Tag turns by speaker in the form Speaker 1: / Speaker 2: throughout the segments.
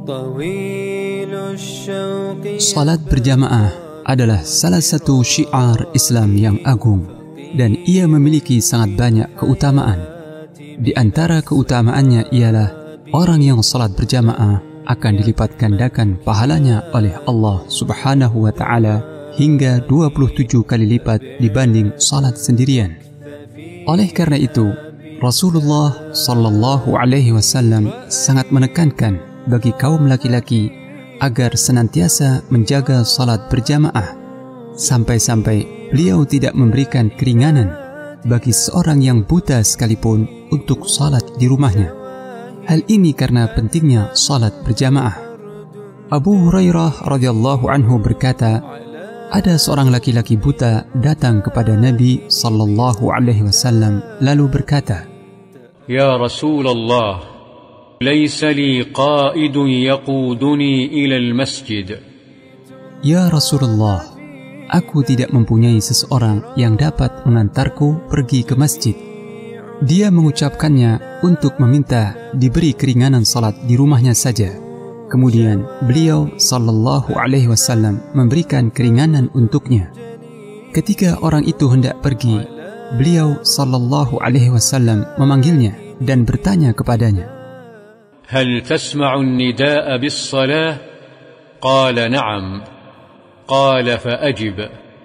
Speaker 1: Salat berjamaah adalah salah satu syiar Islam yang agung dan ia memiliki sangat banyak keutamaan. Di antara keutamaannya ialah orang yang salat berjamaah akan dilipat gandakan pahalanya oleh Allah Subhanahu wa taala hingga 27 kali lipat dibanding salat sendirian. Oleh karena itu, Rasulullah sallallahu alaihi wasallam sangat menekankan bagi kaum laki-laki agar senantiasa menjaga salat berjamaah, sampai-sampai beliau tidak memberikan keringanan bagi seorang yang buta sekalipun untuk salat di rumahnya. Hal ini karena pentingnya salat berjamaah. Abu Hurairah radhiyallahu anhu berkata, ada seorang laki-laki buta datang kepada Nabi sallallahu alaihi wasallam lalu berkata,
Speaker 2: "Ya Rasulullah, laysa li qa'idun yaquduni ila al-masjid."
Speaker 1: Ya Rasulullah, aku tidak mempunyai seseorang yang dapat mengantarku pergi ke masjid. Dia mengucapkannya untuk meminta diberi keringanan salat di rumahnya saja. Kemudian beliau sallallahu alaihi wasallam memberikan keringanan untuknya. Ketika orang itu hendak pergi, beliau sallallahu alaihi wasallam memanggilnya dan bertanya kepadanya,
Speaker 2: "Hal tasma'u an-nida'a bis-salah?" Qala na'am. Qala fa'ajib.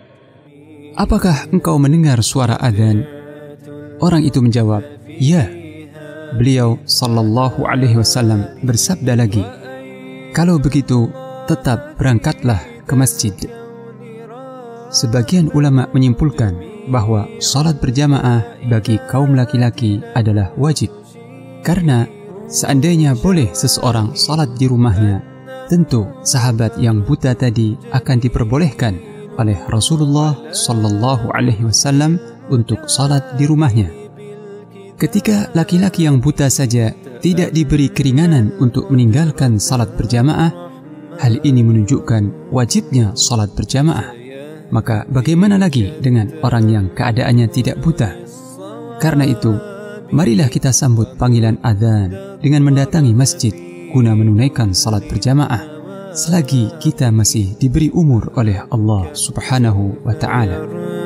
Speaker 1: Apakah engkau mendengar suara azan? Orang itu menjawab, ya. Beliau sallallahu alaihi wasallam bersabda lagi, kalau begitu tetap berangkatlah ke masjid. Sebagian ulama menyimpulkan bahwa salat berjamaah bagi kaum laki-laki adalah wajib, karena seandainya boleh seseorang salat di rumahnya, tentu sahabat yang buta tadi akan diperbolehkan oleh Rasulullah sallallahu alaihi wasallam untuk salat di rumahnya. Ketika laki-laki yang buta saja tidak diberi keringanan untuk meninggalkan salat berjamaah, hal ini menunjukkan wajibnya salat berjamaah. Maka bagaimana lagi dengan orang yang keadaannya tidak buta? Karena itu, marilah kita sambut panggilan azan dengan mendatangi masjid guna menunaikan salat berjamaah selagi kita masih diberi umur oleh Allah Subhanahu wa ta'ala.